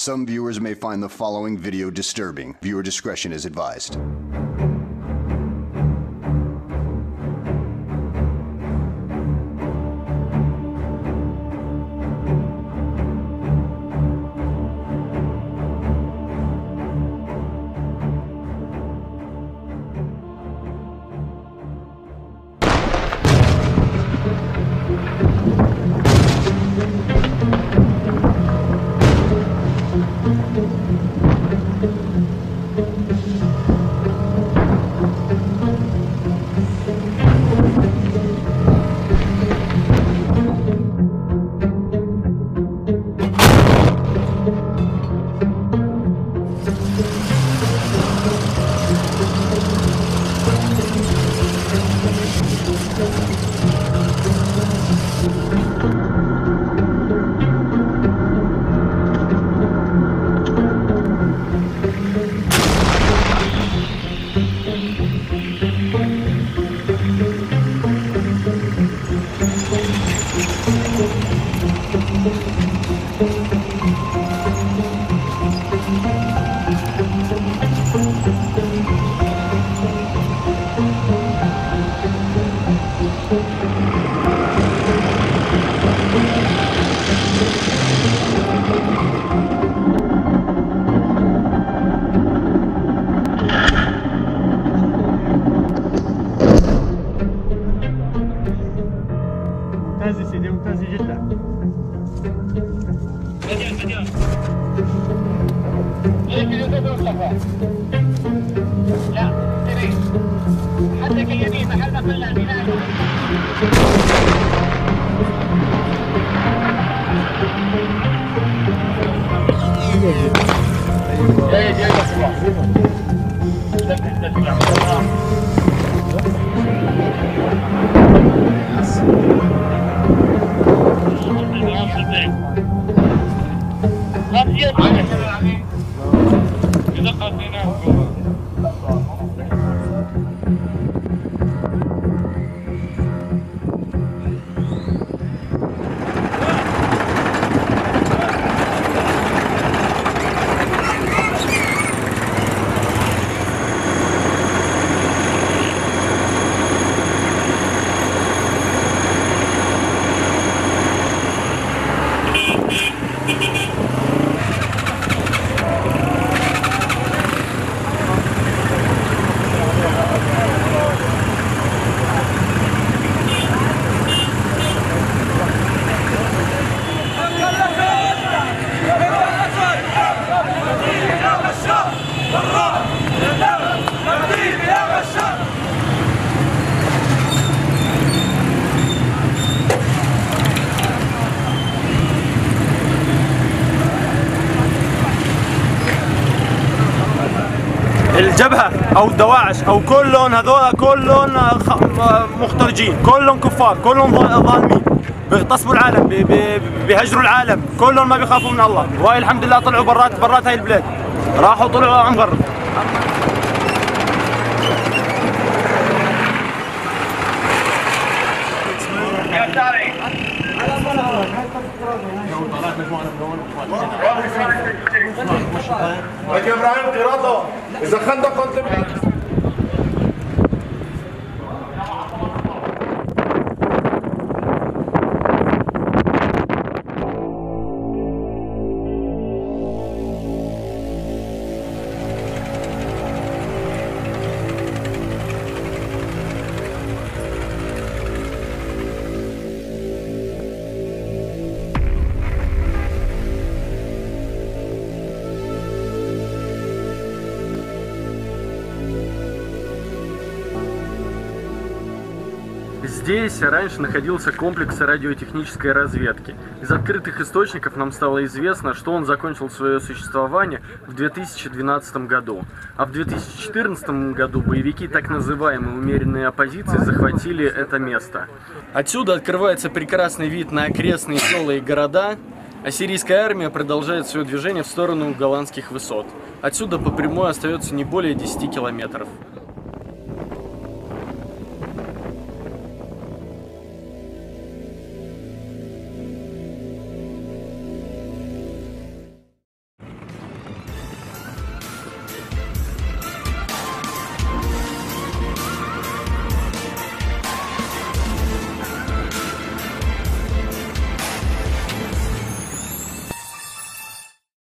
Some viewers may find the following video disturbing. Viewer discretion is advised. ممتاز سيدي، ممتاز جدا. لا سريع حدك اليمين محل كل البناء. الجبهة أو الدواعش أو كلهم هذول كلهم مخترجين، كلهم كفار، كلهم ظالمين، بيغتصبوا العالم، بيهجروا العالم، كلهم ما بيخافوا من الله. وهاي الحمد لله طلعوا برات هاي البلاد، راحوا طلعوا عم غرب. يا ابراهيم قراطه اذا خندق كنت Здесь раньше находился комплекс радиотехнической разведки. Из открытых источников нам стало известно, что он закончил свое существование в 2012 году. А в 2014 году боевики так называемой умеренной оппозиции захватили это место. Отсюда открывается прекрасный вид на окрестные села и города, а сирийская армия продолжает свое движение в сторону голландских высот. Отсюда по прямой остается не более 10 километров.